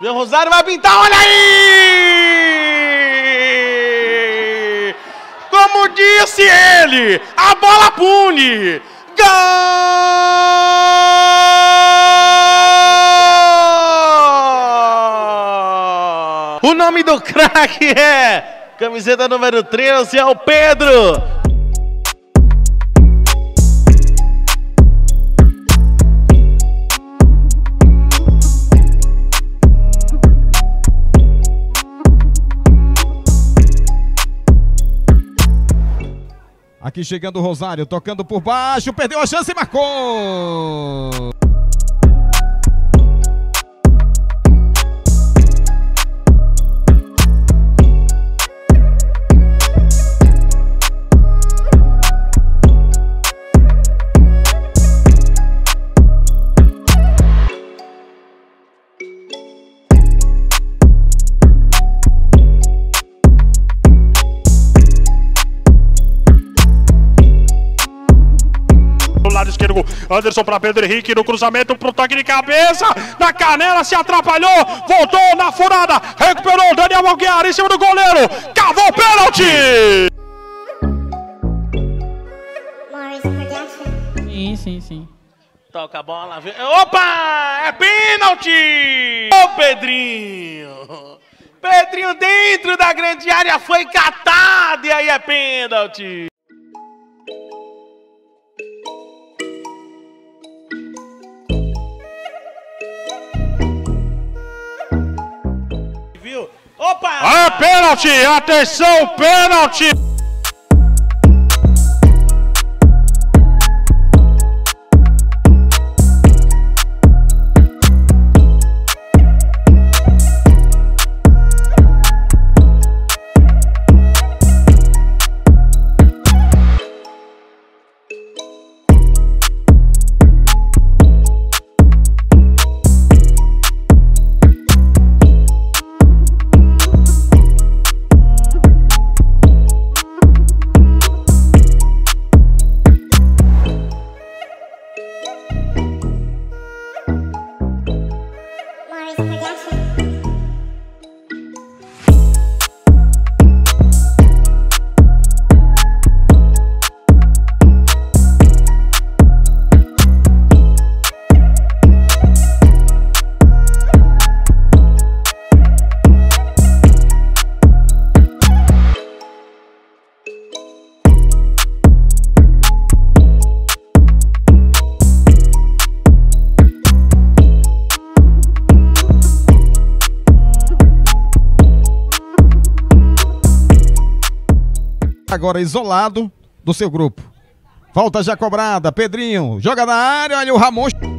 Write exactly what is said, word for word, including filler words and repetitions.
Meu Rosário vai pintar, olha aí! Como disse ele, a bola pune! Gol! O nome do craque é camiseta número treze, é o Pedro! Aqui chegando o Rosário, tocando por baixo, perdeu a chance e marcou! Lado esquerdo, Anderson para Pedro Henrique no cruzamento pro toque de cabeça, na canela, se atrapalhou, voltou na furada, recuperou Daniel Aguiar em cima do goleiro, cavou o pênalti! Sim, sim, sim. Toca a bola, vem. Opa! É pênalti! Ô Pedrinho! Pedrinho dentro da grande área foi catado e aí é pênalti! Viu? Opa! É pênalti! Atenção, pênalti! Agora isolado do seu grupo. Falta já cobrada, Pedrinho joga na área, olha o Ramon.